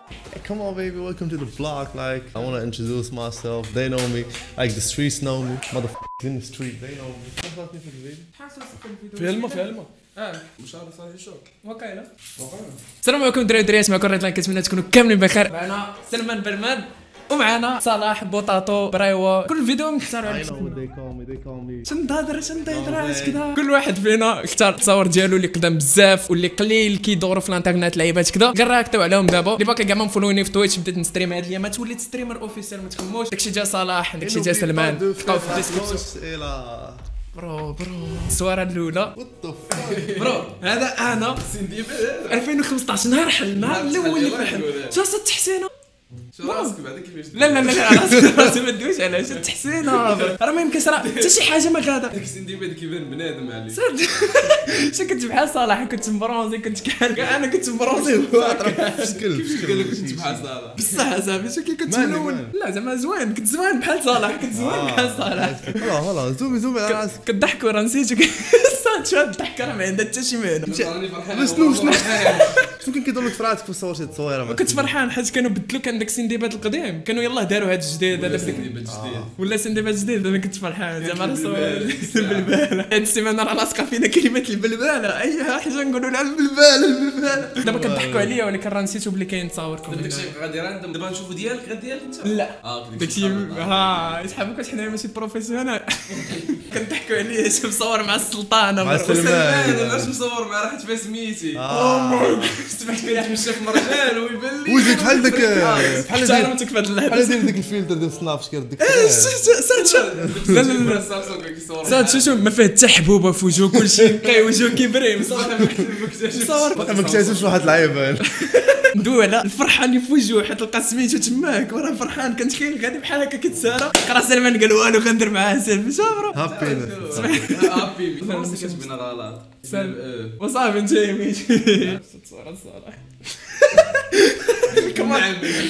Come on, baby, welcome to the block. Like, I want to introduce myself. They know me. Like, the streets know me. Motherfuckers in the street, they know me. في الماء مشاركة صالح الشوق وكايله السلام عليكم دراري معكم ريد لاين، كنتمنى تكونوا كاملين بخير. معنا سلمان برمان ومعنا صلاح بوطاطو برايوا. كل فيديو نختاروا عليه شنو تهضر كذا. كل واحد فينا اختار التصاور ديالو اللي قدام بزاف واللي قليل كيدوروا في الانترنت لعيبات كذا. غنراكتيو عليهم دابا. اللي باقي كاع ما مفولوني في تويتش بديت نستريم هاد الايامات، وليت ستريمر اوفيسيال ما تخموش. داكشي ديال صلاح، داكشي ديال سلمان، تلقاو في الديسكريبسيون. برو الصوره الاولى برو هذا انا 2015 نهار حل، نهار الاول اللي فحل شو صدت حسينه شو راسك بعدا كيفاش. لا راسي ما دويش على شو تحسينه راه ما يمكنش، راه حتى شي حاجه ما غادا. داك السندي بدا كيبان بنادم عليه. شو كنت بحال صلاح، كنت مبرونزي، كنت كاع انا كنت مبرونزي بشكل كنت بحال صلاح بصح اصاحبي. شو كي كنت ملون. لا زعما زوين، كنت زوين بحال صلاح، كنت زوين بحال صلاح. والله زومي على راسك. كضحكوا راه نسيتو. شو الضحك راه ما عندها حتى شي معنى. شنو كان كيدور لك في راسك في الصور شي تصويره؟ كنت فرحان حيت كانوا بدلوا، كان داك السنديبات القديم كانوا يلاه داروا هذا الجديد، هذا ولا سنديبات جديد. انا كنت فرحان زعما البلباله. هاد السيمانه راه لاصقه فينا كلمه البلباله، اي حاجه نقولوا لها البلباله. دابا كضحكوا عليا ولكن راه نسيتو بلي كاين تصاوركم. داكشي غادي راندوم. دابا نشوفوا ديالك غير ديالك انت. لا داكشي يسحبوك واش حنايا ماشي بروفيسيونال. كنضحكوا عليا شي مصور مع السلطانه مع سلمان. انا علاش مصور مع راحت فيها سميتي. سمعت كي يتمشى في مرجان ويبان لي وجهك بحال داك احترمتك في هاد اللعبه. بحال ديك الفيلتر ديال سناب شكون ديك. لا شوف ما فيه حتى حبوبه في وجهه، كلشي نقي وجهه كيبري مصور. ما اكتشفش واحد العيب. ندوي على الفرحه اللي في وجهه حيت لقى سميتو تماك وراه فرحان. كنت كاين غادي بحال هكا كيتسارى قرا سلمان قال والو غندير معاه سيلفي. شوف هابي فراسك كتبين غلط وصافي انت يميت صورة صراحه. كمان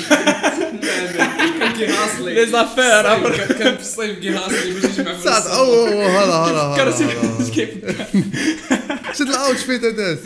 كان كيهاصلي لي زافير كان في الصيف كيهاصلي باش يجمع ساعات هلا كرسي كيف شد الاوت فيت هذا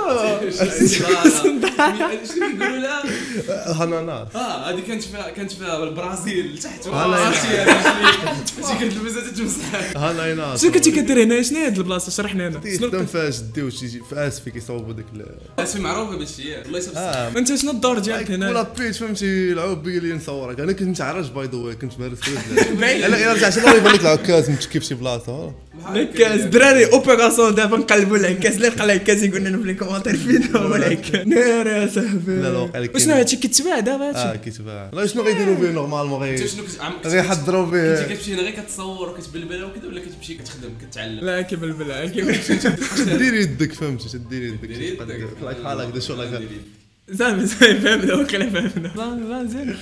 شنو يقولوا لها هاناناس. هذه كانت فيها البرازيل تحت. هانايناس. كانت لبسات تمسح. هانايناس. شنو كنتي كدير هنا؟ شنو هاد البلاصه؟ شرح لنا. تيخدم فيها جدي وشي في اسفي كيصاوبوا داك اسمي معروفه بشي الله يسلمك. انت شنو الدور ديالك هنا؟ ولا بيت فهمتي العوب بيا اللي نصورك. انا كنت عرج باي ذا واي، كنت مارس الا رجعت الله يبان لك العكاز متشكي في شي بلاصه. العكاز دراري اوبيراسيون دابا نقلبوا العكاز. اللي لقى العكاز يقول لنا في لي كومونتير فين هو العكاز. نار يا صاحبي. لا واقع لك وشنو هادشي كيتباع دابا هادشي؟ كيتباع. لا شنو غيديروا به نورمالمون انت شنو غيحضروا به. انت كتمشي هنا غير كتصور وكتبلبله وكذا، ولا كتمشي كتخدم كتعلم؟ لا كيبلبل دير يدك فهمتي، دير يدك بحال هكذا شغل. زعما فهمنا وكلا فهمنا. لا زين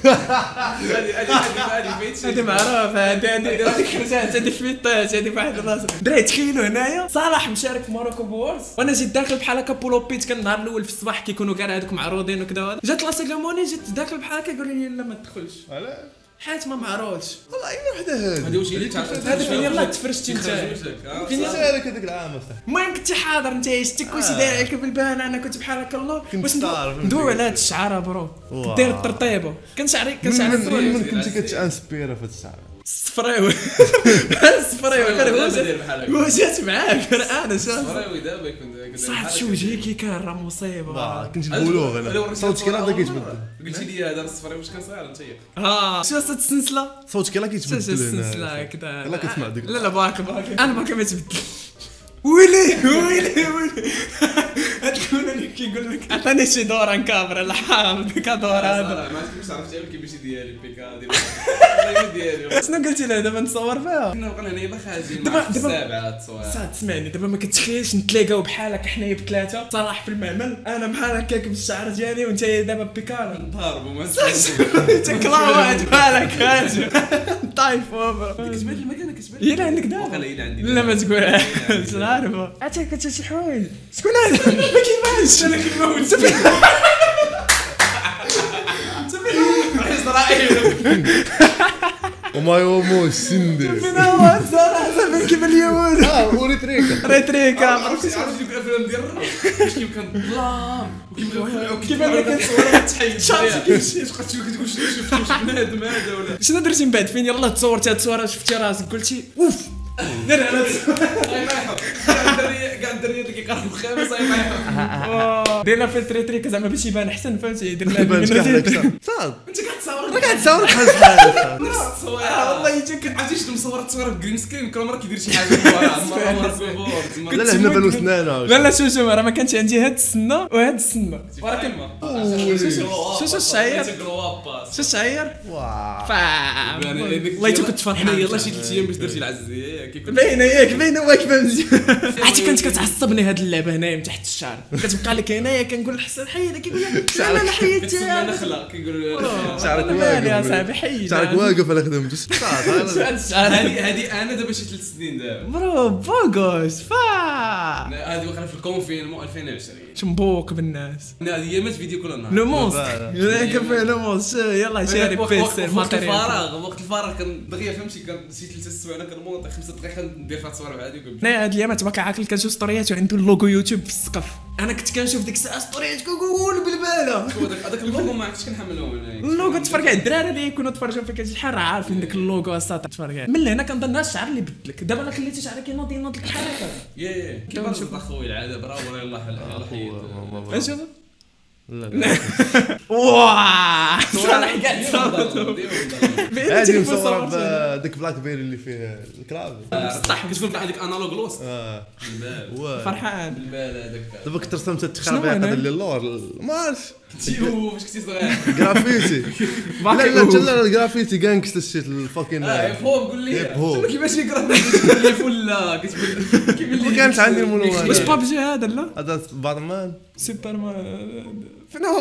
هادي معروف. هادي خرجات، هادي فيطات، هادي واحد البلاصه. دراري تخيلوا هنايا صلاح مشارك في موروكو بورس وانا جيت داخل بحال هكا بولوبيت. كان النهار الاول في الصباح كيكونوا كاع هذوك معروضين وكذا. جات لا سيريموني جيت داخل بحال هكا يقول لي لا ما تدخلش. علاش؟ حيت ما معروضش. والله اي وحده هذه واش هي اللي تعرف هذا فين يلاه تفرشتي انت. فين سالك هذاك العام اصاحبي. المهم كنتي حاضر انت شتك واش داير عليك بالبان. انا كنت بحال هكا الله واش ندوي على هاد الشعره برو. دير الترطيبه. كان شعري من كنتي كتانسبيرا في هاد الشعر الصفراوي. الصفراوي هو جات معاك انا شاف الصفراوي دابا يكون صح. شو وجهي كان راه مصيبه. كنت البلوغ انا صوتك راه بدا كيتبدل. قلتي لي هذا الصفراوي واش كان صغير انت؟ شو صوت السلسله؟ صوتك راه كيتبدل. السلسله هكذا لا كتسمع ديك. لا باقي انا باقي ما تبدل. ويلي هتكون اللي كيقول لك عطاني شي دور عن كاميرا الحام ديك دور هذا. ما عرفتش عارف كيفاش ديالي بيكا ديالي. شنو قلتي له دابا نصور فيها؟ كنا بقينا هنا يلا خارجين مع السابعه التصوير. صاد تسمعني دابا ما كتخيلش نتلاقاو بحال هكا حنايا بثلاثه. صلاح في المعمل انا بحال هكاك بالشعر ديالي وانت دابا بيكالا نضربوا ما تكلاوات بحال هكا طايفوا. كتبان لي المكان كتبان هي اللي عندك دابا. لا ما تقولهاش عارفه. عرفتي كنت شي حوايج. شكون هذا؟ ما كيبانش. انا كنموت. اسرائيل وما يوموش سندي. فين هو صراحه كيبان لي والو وريتريكا ريتريكا عرفتي ديك الافلام ديال الرعب واش كيبان ظلام كيبان لك تحيد شاطي كيمشي تبقى كتقول شنو شفت بنادم هذا ولا شنو درتي من بعد فين يلاه تصورتي هاد التصويره شفتي راسك قلتي اوف دير على كاع الدراري اللي كيقراو الخامس صايب ديرنا في التريتريك زعما باش يبان احسن فهمتي درنا صاد انت كتصور ما كتصور بحال بحال والله يجيك عرفتي شنو مصور تصويره بجرين سكرين كل مره كيدير شي حاجه مره لا هنا بانو سنانه لا شوف راه ما كانش عندي هاد السنه وهاد السنه ولكن شو الشعير شو الشعير فا والله كنت فرحان يلاه شي 3 ايام باش درتي العزيه كيكون باينه ياك باينه واكبه مزيان عرفتي كانت كتعصبني هاد اللعبه هنايا من تحت الشعر كتبقى لك هنايا كنقول لحسن حيدها كيقول لك لا لا حيدتها كتسمى نخله كيقول شعرك مالي يا واقف صاحبي حيد شعرك واقف على خدمتك هذه انا دابا شي 3 سنين دابا برو بوغوس فا هذه وقعنا في الكونفينمون 2020 شمبوك بالناس هذه ايامات فيديو كل نهار لو مونستر ياك فيه لو مونستر يلا شاري بيسي وقت الفراغ كان دغيا فهمتي كان شي 3 سوايع انا كنمونطي 5 دقائق ندير فيها تصوير عادي انا هاد الايامات باقي عاقل كنشوف ستوريات وعنده اللوغو يوتيوب في السقف انا كنت كنشوف ديك الساعه ستوريات كنقول بالباله هذاك اللوغو ما عرفتش كنحملوه اللوغو تفرج على الدراري اللي يكونوا تفرجوا فيك شي شحال راه عارفين داك اللوغو اصاط تفرج من هنا كنظن الشعر اللي بدلك دابا انا خليتي شعرك ينوض لك الحركه ياه كيف نشوف اخويا العاده برافو يلاه حيد اشوف لا واه صالح قاعد هادي مصوره بديك بلاك بيري اللي فيه الكراب سطح كتقول بحال هذيك انالوج لوس فرحان بالبال هذاك دابا كنت رسمت التخربيق هذا اللي اللور ما عرفتش تيو فاش كنتي صغير جرافيتي لا الجرافيتي جانكس الشيت الفاكين هو قول لي هو كيفاش يقرا لي فلا كتقول ما كانش عندي المنوال واش بابجي هذا لا هذا باتمان سوبرمان فين هو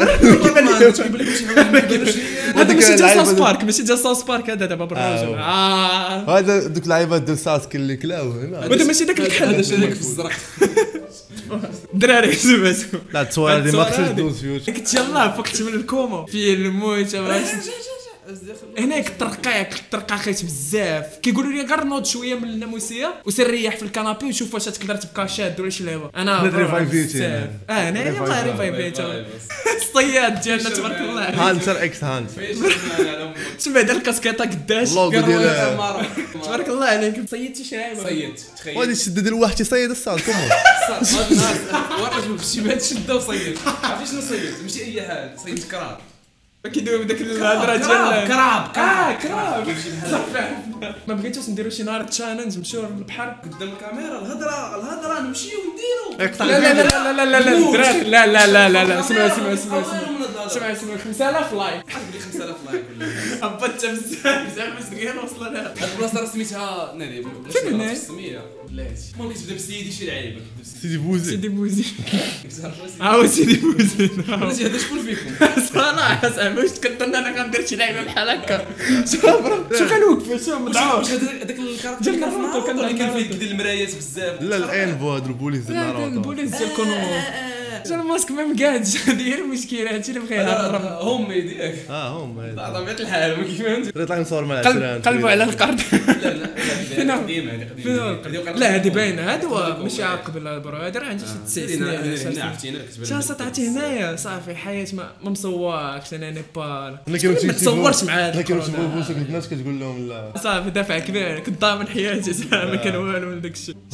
هذا هذا ماشي ديال ساوث بارك ماشي ديال ساوث بارك هذا دابا بالراجل هذا دوك اللعيبات ديال ساسك اللي كلاو هنا هذا ماشي داك الكحل هذا شارك في الزرق دراري سمعتو لا التصوير هذه ما خصهاش دوز فيوت قلت يلاه فقت من الكوما في الموت هناك ترقاقيت بزاف كيقولوا لي غير نوض شويه من الناموسيه وسير ريح في الكنابي وشوف واش تقدر تبقى شاد ولا شي لعبه انا ريفايفيتي انا يلاه ريفايفيتي الصياد ديالنا تبارك الله هانسر اكس هانس سمع دار الكاسكيطه قداش اللوغو ديال تبارك الله عليك صيدتي شي لعبه صيدت تخيل غادي تشد ديال واحد تيصيد الصاد كومون ورا شي بهاد شده وصيدت عرفتي شنو صيدت ماشي اي حاجه صيدت كراب كيدوي بداك الهضره ديال كراب كراب ما بغيتوش نديرو شي نهار تشالنج نمشيو للبحر قدام الكاميرا الهضره نمشيو ونديرو لا لا اسمع 5000 لايك قبل 5000 لايك هبطت بزاف باش دقيقه وصلنا لها هاد البلاصه راه سميتها ناري فين بلاصه السميه بلاتي المهم كتبدا بسيدي شي لعيبه سيدي بوزي سيدي بوزي سيدي بوزي بلاتي هذا شكون فيكم صراحه زعما واش كنظن انا غندير شي لعيبه بحال هكا شوف كنوقف شوف مدعوش واش هذاك الكاركتر ديال ناروتو اللي كان فيه ديال المرايات بزاف لا الانفو هذا البوليس ديال ناروتو البوليس ديال كونو جا الماسك ما مقادش هذه هي المشكله هادشي اللي بغا يهرب هم يديك هم طبيعه الحال ما كيفهمش طلع نصور مع العشران قلبوا على القرد لا قديمه هذه لا هذه باينه هذا هو ماشي عاقب البرو هذا راه عنده شي 9 سنين عرفتينا شا سطعتي هنايا صافي حياه ما مصوركش انا نيبال ما تصورش مع هذا انا كنشوفوا بوسك الناس كتقول لهم لا صافي دافع كبير كنت ضامن حياتي زعما ما كان والو من داك الشيء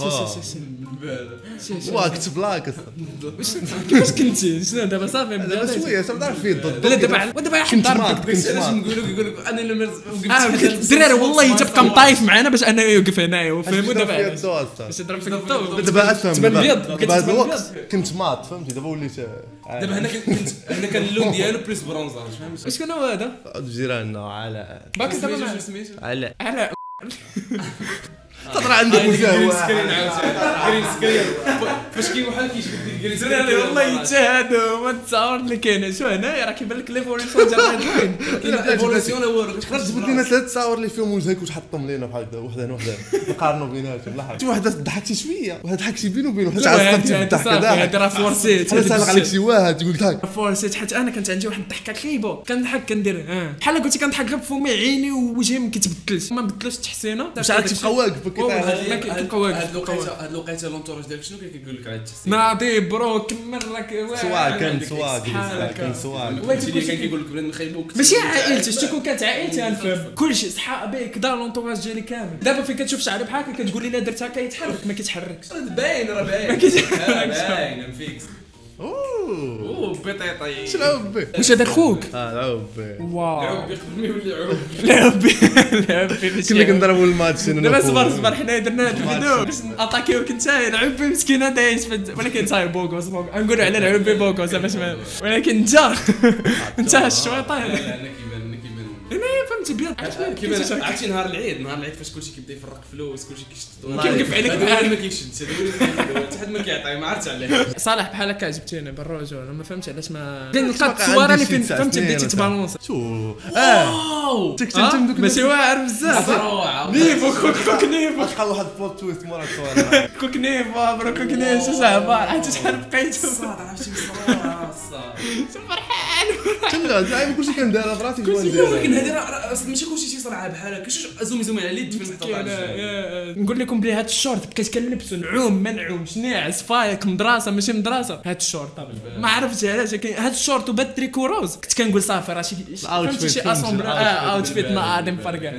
واه كنت بلاك كيفاش كنتي شنو دابا صافي دابا شويه تعرف فيه الضد لا دابا حيت ضربك علاش نقولوا انا اللي الدراري والله تبقى مطايف معنا باش انه يوقف هنايا وفهموا دابا باش يضرب فيك الضوء دابا افهم تبان ابيض دابا هذا الوقت كنت مات فهمتي دابا وليت دابا هنا كان اللون ديالو بليس برونزاج فهمت شكون هو هذا جيراننا على باك دابا على تطلع عنده جرين سكرين عاوتاني جرين سكرين فاش كاين واحد كيجبد جرين سكرين والله يتهادوا ما تصور اللي كاين شو هنايا راه كيبان لك ليفوليسيون ديال الهيدلاين كاين ايفوليسيون هو جبت لنا 3 تصاور اللي فيهم وجهك وتحطهم لينا بحال هكا وحده نقارنوا بيناتهم لاحظت شي وحده ضحكتي شويه وحده ضحكتي بينه وبين وحده عصبتي بالضحك هذا راه فورسيت هذا سالق عليك شي واحد تقول لك فورسيت حيت انا كانت عندي واحد الضحكه خايبه كنضحك كندير بحال قلتي كنضحك غير بفمي عيني ووجهي ما كيتبدلش ما بدلوش التحسينه مش عاد تبقى واقف هاد الوقيته لونتوراج ديالك شنو كيقول لك على التحسين؟ ناضي برو كمل راك كان سواق اللي كان كيقول لك بلان نخيبوك ماشي عائلتي شتي كون كانت عائلتي غنفهم كلشي صحابي كدا لونتوراج ديالي كامل دابا فين كتشوف شعري بحال هكا كتقول لي لا درت هكا يتحرك ما كيتحركش باين راه باين ما كيتحركش باين فيكس بيطيطي شنو عبي واش هذا خوك عبي واو عربي قبل ما يولي عربي لعبي كنا كنضربوا الماتش دابا صبر حنا درنا هاد الفيديو باش ناتاكيوك نتايا العبي مسكينه دايز ولكن صاير بوكوس نقولوا على العبي بوكوس باش ولكن انت الشويطان انا فهمتي بيان كيما عرفتي نهار العيد فاش كلشي كيبدا يفرق فلوس كلشي كيشد كيوقف عليك بحال ما كيشدش حتى حد ما كيعطي ما عرفتش عليه صالح بحال هكا عجبتيني بالرجل ما فهمتش علاش ما نلقى التصويره اللي فين فهمتي بديتي تبالونس شو واو ماشي واعر بزاف نيفو كوك نيفو بقى واحد بلوت تويست مورا التصويره كوك نيفو برو كوك نيفو صعبه عرفتي شحال بقيتو عرفتي فرحان كنا دائما كلشي كان داير براسي ولكن هذه ماشي كلشي تيصرع بحال هكا شوف زومي على اليد في المحطه نقول لكم بلي هاد الشورت بقيت كنلبسو نعوم ما نعومش ناعس فايق مدرسه ماشي مدرسه هاد الشورت ما عرفتش علاش هاد الشورت وبات تريكو روز كنت كنقول صافي راه شي اسومبل اوتفيت ناضي مفرقع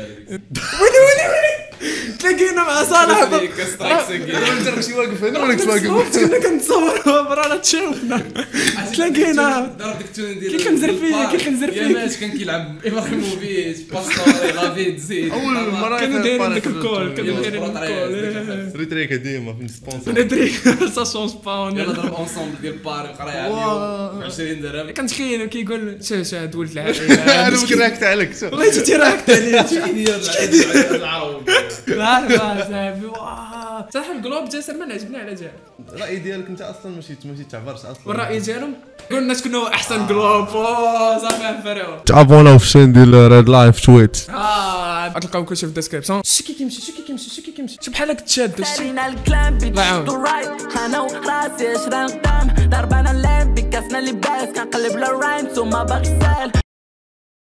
ويلي تلاقينا مع صالح نجرب شي واقف هنا ولا واقف كنا كنتصوروا برانا تشوفنا تلاقينا كي كنزر فيه ماش كان كيلعب ابراهيموفيتش باستوري غافيد زيد اول مره كانوا دايرين ديك الكول كانوا دايرين الكول ريتريك ديما في السبونسر ريتريك سا شونج با يلا ضرب اونسومبل ديال باري قرايه اليوم 20 درهم كنتخيل كيقول شو هاد ولد انا ممكن راكت عليك شوف والله جيتي راكت عليا هي العرب لا صاحبي واه صح الجلوب جاسر ما عجبني على جال الراي ديالك انت اصلا ماشي تعبرش اصلا والراي ديالهم قلنا شكون هو احسن جلوب صافي فريو تابوناو في الشين ديال ريد لايف تويت غتلقاو كلشي في الديسكريبسيون شي كيمشي شي بحال هكا تشاد شرينا الكلام بيدو رايت انا وراسي شرا القدام ضربنا اللعب بكاسنا اللي باس كنقلب الرايمز وما باغي سال